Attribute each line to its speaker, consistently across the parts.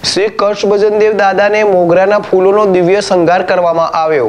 Speaker 1: શ્રી કષ્ટભંજનદેવ દાદાને મોગરાના ફૂલોનો દિવ્ય શણગાર કરવામાં આવ્યો।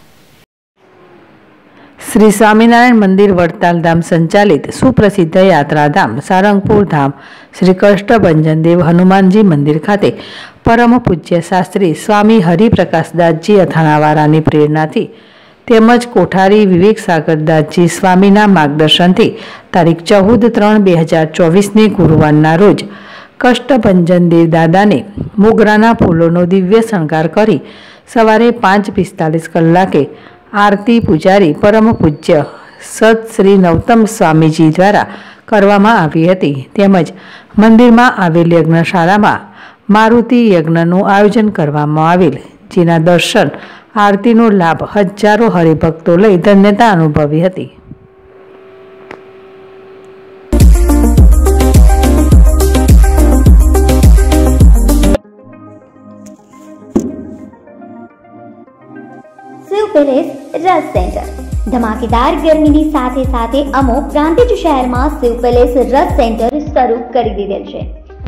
Speaker 2: श्री स्वामीनारायण मंदिर वडताल धाम संचालित सुप्रसिद्ध यात्राधाम सारंगपुर धाम श्री कष्टभंजनदेव हनुमानजी मंदिर खाते परम पूज्य शास्त्री स्वामी हरिप्रकाशदासजी અથાણાવાળાની પ્રેરણાથી તેમજ કોઠારી વિવેક સાગરદાસજી સ્વામીના માર્ગદર્શનથી તારીખ 14/3/2024 ગુરુવારના રોજ કષ્ટભંજનદેવ દાદાને મોગરાના ફૂલોનો દિવ્ય શણગાર કરી સવારે 5:45 કલાકે आरती पुजारी परम पूज्य सत श्री नवतम स्वामीजी द्वारा करवामां आवी हती। तेमज मंदिर में आवेल यज्ञशाला में मारुति यज्ञनु आयोजन करवामां आवेल, जेना दर्शन आरतीनो लाभ हजारों हरिभक्तो लई धन्यता अनुभवी हती।
Speaker 3: शिव पैलेस रस सेंटर धमाकेदार गर्मीनी साथे साथे अमो प्रांतिज शहर में शिव पैलेस रस सेंटर शुरू करी दीधेल छे।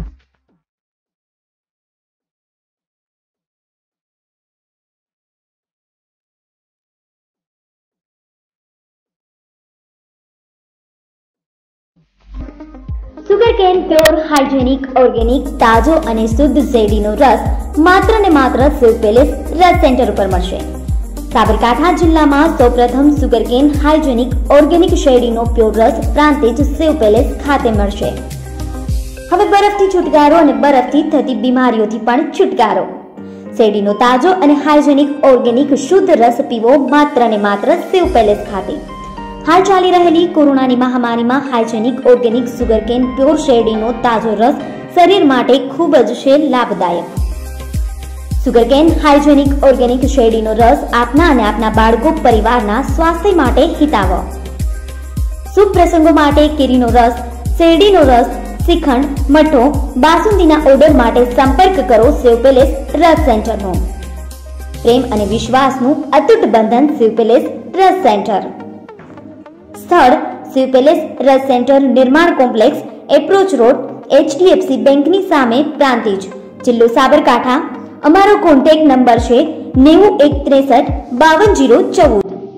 Speaker 3: सुगरकेन प्योर हाइजेनिक ऑर्गेनिक ताजो अने शुद्ध शેરડીનો रस मात्र ने मात्र शिव पैलेस रस सेंटर पर मळशे। साबरकांठा जिल्ला में सौप्रथम सुगरकेन हाइजेनिक ऑर्गेनिक શેરડીનો प्योर रस प्रांतिज शिव पैलेस खाते मळशे। हवे बरफथी छुटकारो अने बरफथी थती बीमारीओथी पण छुटकारो। શેરડીનો ताजो अने हाइजेनिक ऑर्गेनिक शुद्ध रस पीवो मात्र ने मात्र शिव पैलेस खाते। हाल चाली रहेली कोरोनानी महामारी में हाइजेनिक ऑर्गेनिक सुगरकेन प्योर શેરડીનો ताजो रस शरीर माटे खूब ज छे लाभदायक। सुगरकेन हाइजेनिक ऑर्गेनिक શેરડીનો रस आपना अने आपना बाळको परिवारना स्वास्थ्य माटे हितावह। शुभ प्रसंगो माटे केरीनो रस, શેરડીનો रस, श्रीखंड, मठो, बासुंदीना ऑर्डर माटे संपर्क करो शिव पैलेस रस सेंटरनो। प्रेम अने विश्वासनु अतूट बंधन शिव पैलेस रस सेंटर। स्थळ शिव पैलेस रस centre Nirman complex approach road HDFC બેંકની સામે પ્રાંતિજ જિલ્લો સાબરકાંઠા। અમારો કોન્ટેક્ટ નંબર છે 9163525014।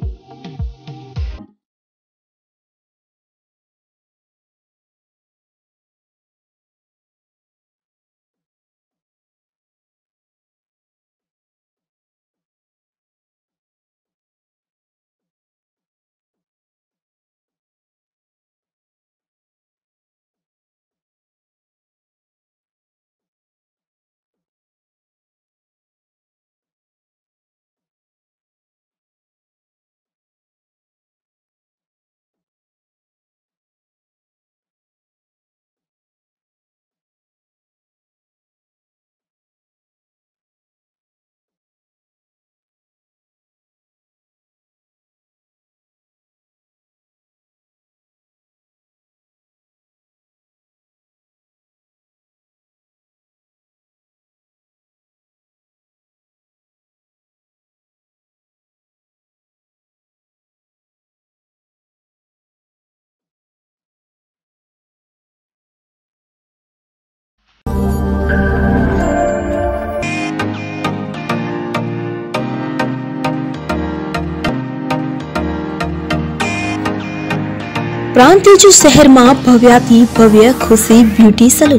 Speaker 4: प्रांतिज शहर में भव्याति भव्य खुशी ब्यूटी सलून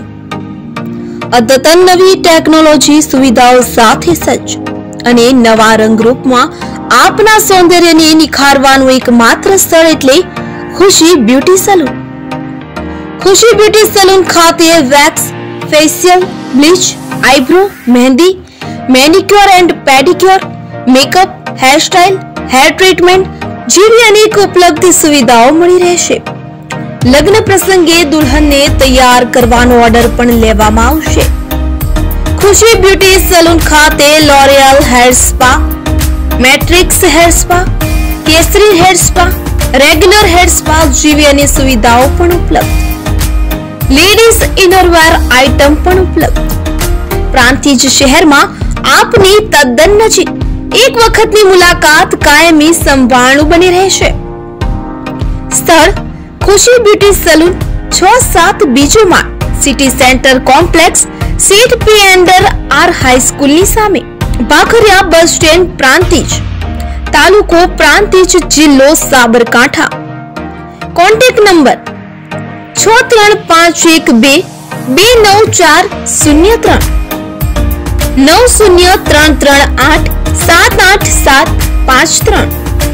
Speaker 4: अद्यतन नवी टेक्नोलॉजी सुविधाओं साथे सज्ज अने नवा रंगरूप में आपना सौंदर्यने निखारवानुं एकमात्र स्थळ एटले Khushi beauty salon. Khushi beauty salon खाते wax, facial, bleach, eyebrow, mehndi, manicure and pedicure, makeup, hair style, hair treatment જેવી અનેક ઉપલબ્ધ સુવિધાઓ મળી રહેશે। લગ્ન પ્રસંગે દુલ્હનને તૈયાર કરવાનો ઓર્ડર પણ લેવામાં આવશે। ખુશી બ્યુટી સલૂન ખાતે L'Oreal hair spa, Matrix hair spa, Kesari hair spa, regular hair spa જેવી અનેક સુવિધાઓ પણ ઉપલબ્ધ। લેડીઝ ઇનરવેર આઇટમ પણ ઉપલબ્ધ। પ્રાંતિજ શહેરમાં આપની તદ્દન નજીક एक वखतनी मुलाकात कायमी संभाळनु बनी रहेशे। स्थळ खुशी ब्यूटी सलून 6-7 बीजू माळ, सिटी सेंटर कॉम्प्लेक्स, સીટ પી એન્ડર આર હાઈસ્કૂલની સામે, ભાખરિયા બસ સ્ટેન્ડ પ્રાંતિજ, તાલુકો પ્રાંતિજ, જિલ્લો સાબરકાંઠા. Contact number 6351229403 9033387873.